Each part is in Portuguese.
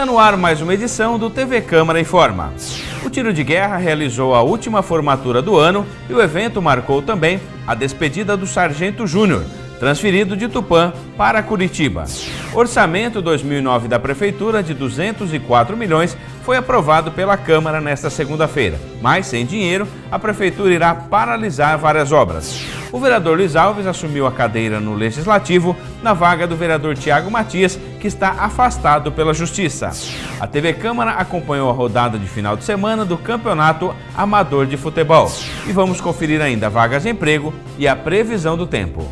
Está no ar mais uma edição do TV Câmara Informa. O Tiro de Guerra realizou a última formatura do ano e o evento marcou também a despedida do Sargento Júnior, transferido de Tupã para Curitiba. O orçamento 2009 da Prefeitura de 204 milhões foi aprovado pela Câmara nesta segunda-feira, mas sem dinheiro, a Prefeitura irá paralisar várias obras. O vereador Luiz Alves assumiu a cadeira no Legislativo na vaga do vereador Tiago Matias, que está afastado pela Justiça. A TV Câmara acompanhou a rodada de final de semana do Campeonato Amador de Futebol. E vamos conferir ainda vagas de emprego e a previsão do tempo.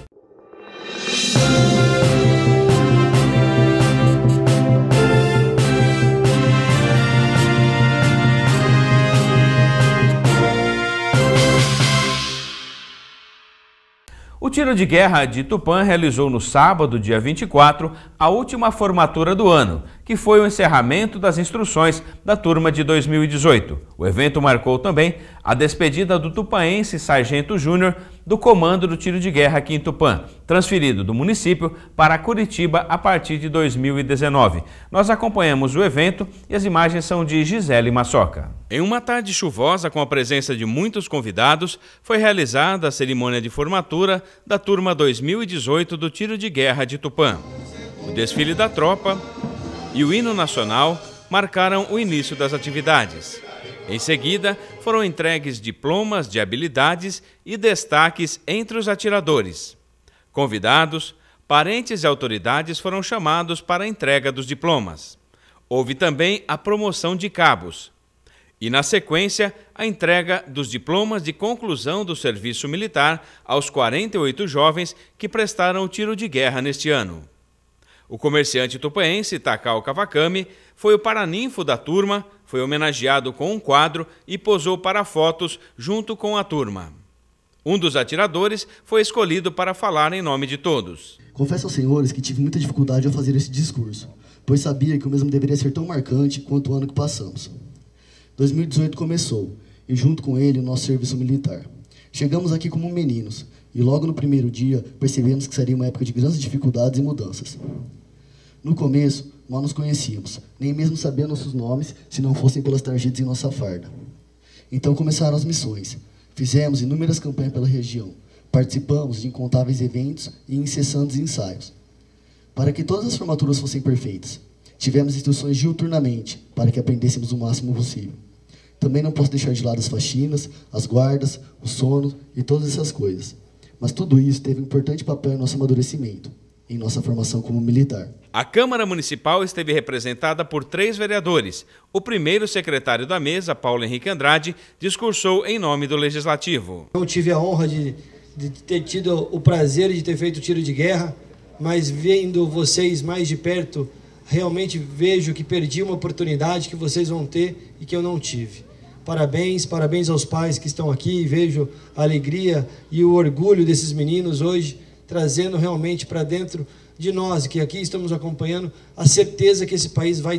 O Tiro de Guerra de Tupã realizou no sábado, dia 24, a última formatura do ano, que foi o encerramento das instruções da turma de 2018. O evento marcou também a despedida do tupaense Sargento Júnior do comando do Tiro de Guerra aqui em Tupã, transferido do município para Curitiba a partir de 2019. Nós acompanhamos o evento e as imagens são de Gisele Massoca. Em uma tarde chuvosa, com a presença de muitos convidados, foi realizada a cerimônia de formatura da turma 2018 do Tiro de Guerra de Tupã. O desfile da tropa e o hino nacional marcaram o início das atividades. Em seguida, foram entregues diplomas de habilidades e destaques entre os atiradores. Convidados, parentes e autoridades foram chamados para a entrega dos diplomas. Houve também a promoção de cabos. E, na sequência, a entrega dos diplomas de conclusão do serviço militar aos 48 jovens que prestaram o tiro de guerra neste ano. O comerciante tupaense Takao Kawakami foi o paraninfo da turma, foi homenageado com um quadro e posou para fotos junto com a turma. Um dos atiradores foi escolhido para falar em nome de todos. Confesso aos senhores que tive muita dificuldade ao fazer esse discurso, pois sabia que o mesmo deveria ser tão marcante quanto o ano que passamos. 2018 começou, e junto com ele o nosso serviço militar. Chegamos aqui como meninos, e logo no primeiro dia percebemos que seria uma época de grandes dificuldades e mudanças. No começo, mal nos conhecíamos, nem mesmo sabíamos nossos nomes se não fossem pelas tarjetas em nossa farda. Então começaram as missões. Fizemos inúmeras campanhas pela região, participamos de incontáveis eventos e incessantes ensaios. Para que todas as formaturas fossem perfeitas, tivemos instruções diuturnamente para que aprendêssemos o máximo possível. Também não posso deixar de lado as faxinas, as guardas, o sono e todas essas coisas. Mas tudo isso teve um importante papel em nosso amadurecimento, em nossa formação como militar. A Câmara Municipal esteve representada por 3 vereadores. O primeiro secretário da mesa, Paulo Henrique Andrade, discursou em nome do Legislativo. Eu tive a honra de ter tido o prazer de ter feito o tiro de guerra, mas vendo vocês mais de perto, realmente vejo que perdi uma oportunidade que vocês vão ter e que eu não tive. Parabéns, parabéns aos pais que estão aqui, vejo a alegria e o orgulho desses meninos hoje, trazendo realmente para dentro de nós, que aqui estamos acompanhando, a certeza que esse país vai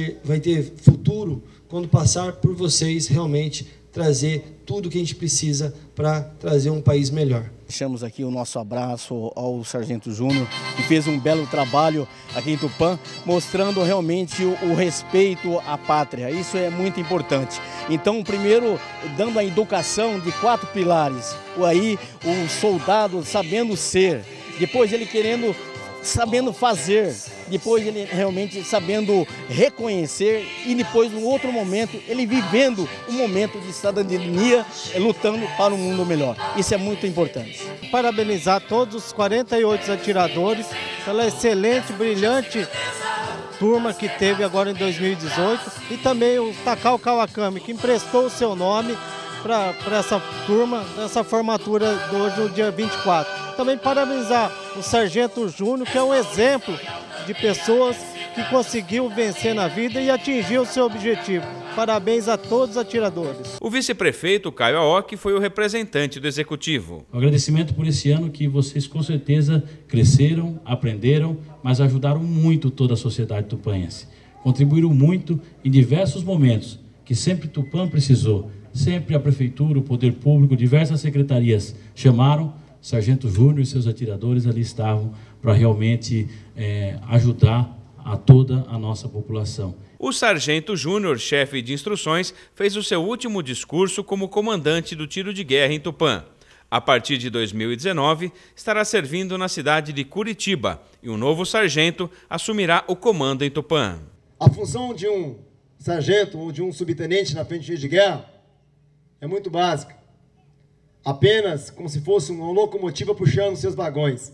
ter futuro quando passar por vocês realmente trazer tudo o que a gente precisa para trazer um país melhor. Deixamos aqui o nosso abraço ao Sargento Júnior, que fez um belo trabalho aqui em Tupã, mostrando realmente o respeito à pátria. Isso é muito importante. Então, primeiro, dando a educação de 4 pilares. Aí, o soldado sabendo ser, depois ele sabendo fazer, depois ele realmente sabendo reconhecer e depois, no outro momento, ele vivendo um momento de cidadania, lutando para um mundo melhor. Isso é muito importante. Parabenizar todos os 48 atiradores pela excelente, brilhante turma que teve agora em 2018 e também o Takao Kawakami, que emprestou o seu nome para essa turma, essa formatura de hoje, no dia 24. Também parabenizar o Sargento Júnior, que é um exemplo de pessoas que conseguiu vencer na vida e atingir o seu objetivo. Parabéns a todos os atiradores. O vice-prefeito Caio Aoki foi o representante do executivo. Um agradecimento por esse ano que vocês com certeza cresceram, aprenderam, mas ajudaram muito toda a sociedade tupanense. Contribuíram muito em diversos momentos que sempre Tupã precisou. Sempre a prefeitura, o poder público, diversas secretarias chamaram. Sargento Júnior e seus atiradores ali estavam para realmente ajudar a toda a nossa população. O Sargento Júnior, chefe de instruções, fez o seu último discurso como comandante do tiro de guerra em Tupã. A partir de 2019, estará servindo na cidade de Curitiba e um novo sargento assumirá o comando em Tupã. A função de um sargento ou de um subtenente na frente de tiro de guerra é muito básica. Apenas como se fosse uma locomotiva puxando seus vagões.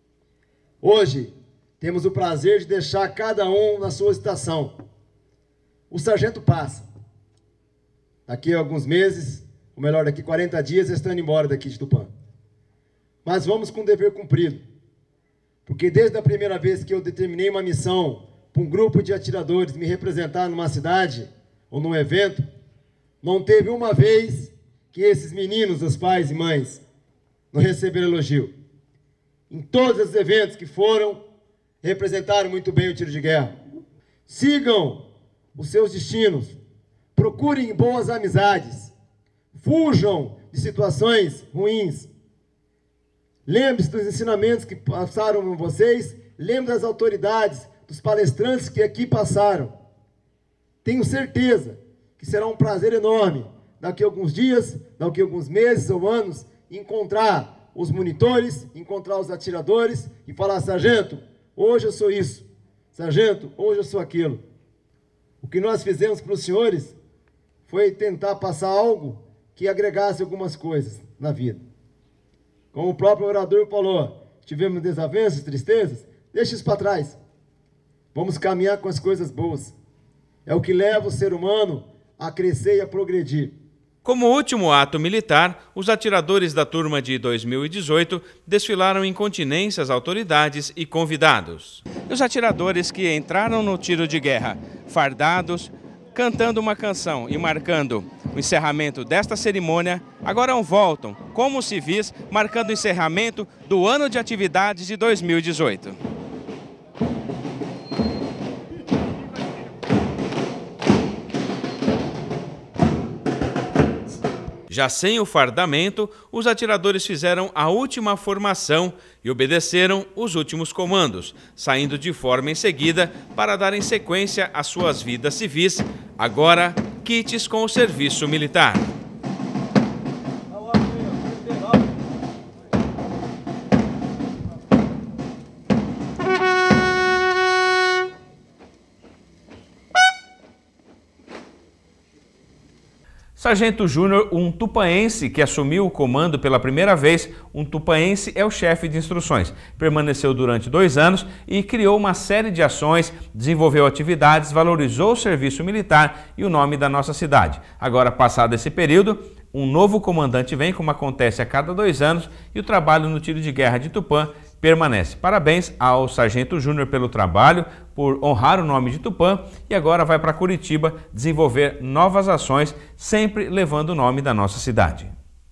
Hoje, temos o prazer de deixar cada um na sua estação. O sargento passa. Daqui a alguns meses, ou melhor, daqui a 40 dias, estando embora daqui de Tupã. Mas vamos com o dever cumprido. Porque desde a primeira vez que eu determinei uma missão para um grupo de atiradores me representar numa cidade ou num evento, não teve uma vez que esses meninos, os pais e mães, não receberam elogio. Em todos os eventos que foram, representaram muito bem o tiro de guerra. Sigam os seus destinos, procurem boas amizades, fujam de situações ruins. Lembre-se dos ensinamentos que passaram com vocês, lembre das autoridades, dos palestrantes que aqui passaram. Tenho certeza que será um prazer enorme, daqui a alguns dias, daqui a alguns meses ou anos, encontrar os monitores, encontrar os atiradores e falar: sargento, hoje eu sou isso, sargento, hoje eu sou aquilo. O que nós fizemos para os senhores foi tentar passar algo que agregasse algumas coisas na vida. Como o próprio orador falou, tivemos desavenças, tristezas, deixa isso para trás. Vamos caminhar com as coisas boas. É o que leva o ser humano a crescer e a progredir. Como último ato militar, os atiradores da turma de 2018 desfilaram em continência às autoridades e convidados. Os atiradores que entraram no tiro de guerra, fardados, cantando uma canção e marcando o encerramento desta cerimônia, agora voltam como civis, marcando o encerramento do ano de atividades de 2018. Já sem o fardamento, os atiradores fizeram a última formação e obedeceram os últimos comandos, saindo de forma em seguida para darem sequência às suas vidas civis, agora quites com o serviço militar. Sargento Júnior, um tupaense que assumiu o comando pela primeira vez, um tupaense é o chefe de instruções. Permaneceu durante 2 anos e criou uma série de ações, desenvolveu atividades, valorizou o serviço militar e o nome da nossa cidade. Agora, passado esse período, um novo comandante vem, como acontece a cada 2 anos, e o trabalho no tiro de guerra de Tupã permanece. Parabéns ao Sargento Júnior pelo trabalho, por honrar o nome de Tupã, e agora vai para Curitiba desenvolver novas ações, sempre levando o nome da nossa cidade.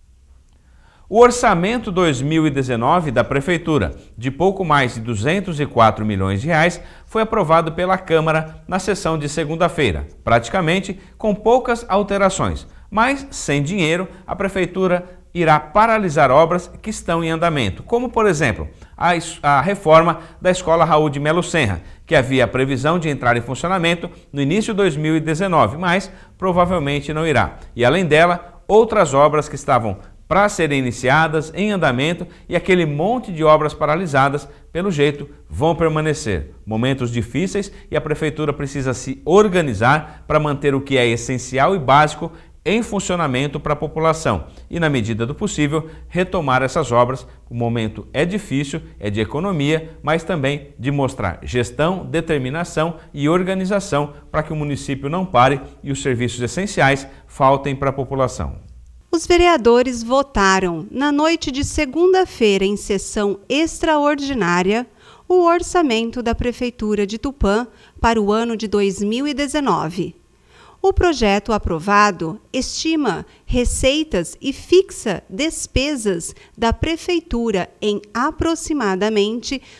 O orçamento 2019 da Prefeitura, de pouco mais de 204 milhões de reais, foi aprovado pela Câmara na sessão de segunda-feira, praticamente com poucas alterações. Mas, sem dinheiro, a Prefeitura irá paralisar obras que estão em andamento, como, por exemplo, a reforma da Escola Raul de Melo Senra, que havia a previsão de entrar em funcionamento no início de 2019, mas provavelmente não irá. E, além dela, outras obras que estavam para serem iniciadas, em andamento, e aquele monte de obras paralisadas, pelo jeito, vão permanecer. Momentos difíceis e a Prefeitura precisa se organizar para manter o que é essencial e básico em funcionamento para a população e, na medida do possível, retomar essas obras. O momento é difícil, é de economia, mas também de mostrar gestão, determinação e organização para que o município não pare e os serviços essenciais faltem para a população. Os vereadores votaram, na noite de segunda-feira, em sessão extraordinária, o orçamento da Prefeitura de Tupã para o ano de 2019. O projeto aprovado estima receitas e fixa despesas da Prefeitura em aproximadamente R$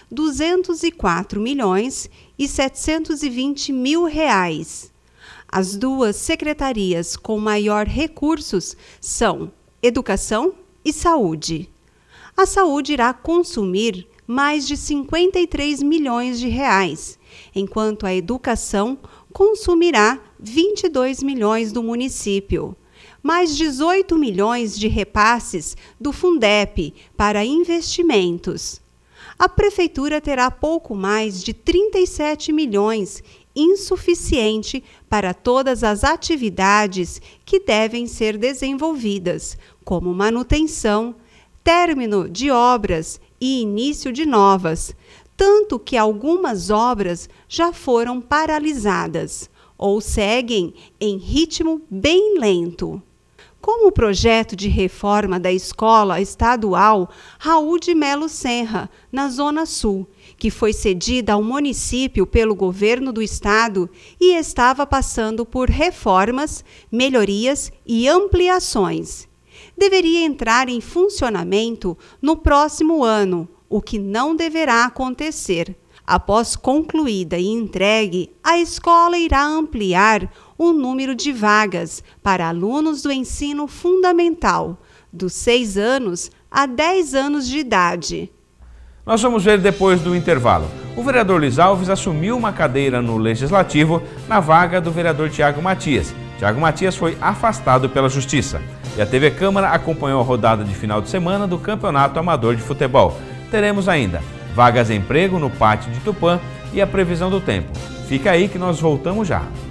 204.720.000. As duas secretarias com maior recursos são Educação e Saúde. A Saúde irá consumir mais de R$ 53 milhões enquanto a educação consumirá 22 milhões do município. Mais 18 milhões de repasses do Fundep para investimentos. A Prefeitura terá pouco mais de 37 milhões, insuficiente para todas as atividades que devem ser desenvolvidas, como manutenção, término de obras e início de novas, tanto que algumas obras já foram paralisadas ou seguem em ritmo bem lento. Como o projeto de reforma da Escola Estadual Raul de Melo Senra, na Zona Sul, que foi cedida ao município pelo governo do estado e estava passando por reformas, melhorias e ampliações. Deveria entrar em funcionamento no próximo ano, o que não deverá acontecer. Após concluída e entregue, a escola irá ampliar o número de vagas para alunos do ensino fundamental, dos 6 anos a 10 anos de idade. Nós vamos ver depois do intervalo. O vereador Luiz Alves assumiu uma cadeira no Legislativo na vaga do vereador Tiago Matias. Tiago Matias foi afastado pela Justiça. E a TV Câmara acompanhou a rodada de final de semana do Campeonato Amador de Futebol. Teremos ainda vagas de emprego no pátio de Tupã e a previsão do tempo. Fica aí que nós voltamos já.